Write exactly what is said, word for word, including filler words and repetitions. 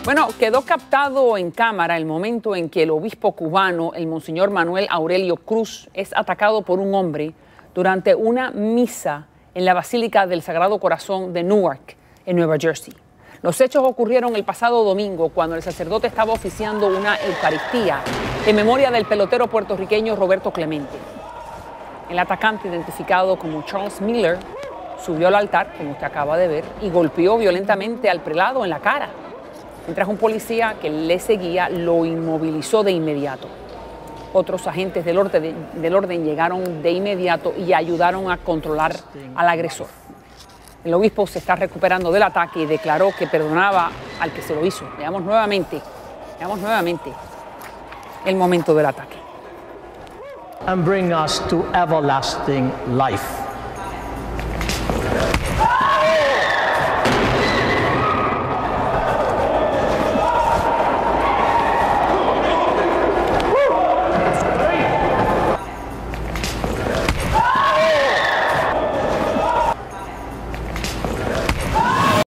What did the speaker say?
Bueno, quedó captado en cámara el momento en que el obispo cubano, el monseñor Manuel Aurelio Cruz, es atacado por un hombre durante una misa en la Basílica del Sagrado Corazón de Newark, en Nueva Jersey. Los hechos ocurrieron el pasado domingo cuando el sacerdote estaba oficiando una Eucaristía en memoria del pelotero puertorriqueño Roberto Clemente. El atacante, identificado como Charles Miller, subió al altar, como usted acaba de ver, y golpeó violentamente al prelado en la cara, mientras un policía que le seguía lo inmovilizó de inmediato. Otros agentes del orden, del orden llegaron de inmediato y ayudaron a controlar al agresor. El obispo se está recuperando del ataque y declaró que perdonaba al que se lo hizo. Veamos nuevamente, veamos nuevamente el momento del ataque. And bring us to everlasting life.